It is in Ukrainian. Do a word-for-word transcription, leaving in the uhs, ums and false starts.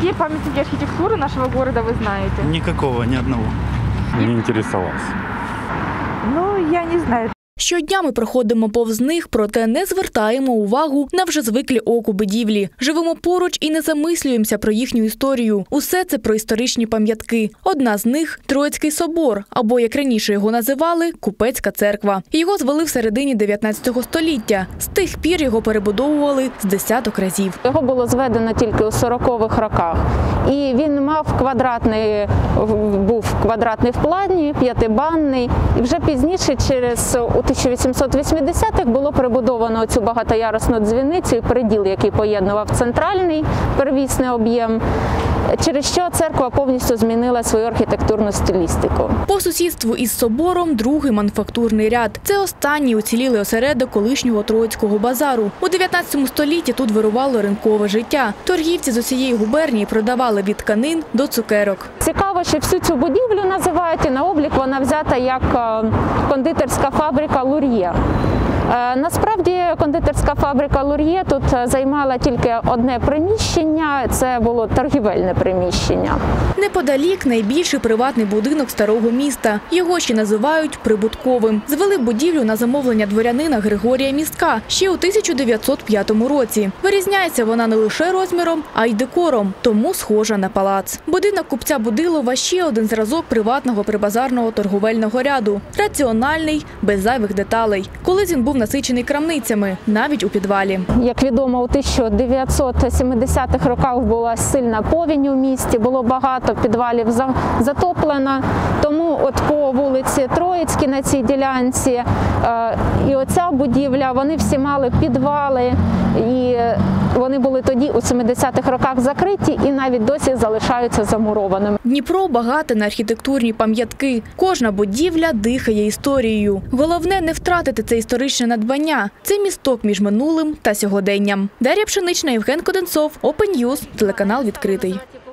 какие памятники архитектуры нашего города вы знаете? Никакого, ни одного. Не интересовался. Ну, я не знаю. Щодня ми проходимо повз них, проте не звертаємо увагу на вже звиклі оку будівлі. Живемо поруч і не замислюємося про їхню історію. Усе це про історичні пам'ятки. Одна з них – Троїцький собор, або, як раніше його називали, Купецька церква. Його звели в середині дев'ятнадцятого століття. З тих пір його перебудовували з десяток разів. Його було зведено тільки у сорокових роках. І він мав квадратний, був квадратний в плані, п'ятибанний. І вже пізніше, через у тисяча вісімсот вісімдесятих, було перебудовано цю багатоярусну дзвіницю і переділ, який поєднував центральний первісний об'єм, через що церква повністю змінила свою архітектурну стилістику. По сусідству із собором другий мануфактурний ряд. Це останній уцілілий осередок колишнього Троїцького базару. У дев'ятнадцятому столітті тут вирувало ринкове життя. Торгівці з усієї губернії продавали від тканин до цукерок. Цікаво, що всю цю будівлю називають, і на облік вона взята як кондитерська фабрика «Лур'є». Насправді кондитерська фабрика «Лур'є» тут займала тільки одне приміщення – це було торгівельне приміщення. Неподалік найбільший приватний будинок старого міста. Його ще називають прибутковим. Звели будівлю на замовлення дворянина Григорія Містка ще у тисяча дев'ятсот п'ятому році. Вирізняється вона не лише розміром, а й декором, тому схожа на палац. Будинок купця Будилова – ще один зразок приватного прибазарного торговельного ряду. Раціональний, без зайвих деталей. Колись він був насичений крамницями, навіть у підвалі. Як відомо, у тисяча дев'ятсот сімдесятих роках була сильна повінь у місті, було багато підвалів затоплено, тому от по вулиці Троїцькій на цій ділянці і оця будівля, вони всі мали підвали, і вони були тоді у сімдесятих роках закриті і навіть досі залишаються замурованими. Дніпро багате на архітектурні пам'ятки. Кожна будівля дихає історією. Головне не втратити це історичне надбання. Це місток між минулим та сьогоденням. Дар'я Пшенична, Євген Коденцов, Open News, телеканал «Відкритий».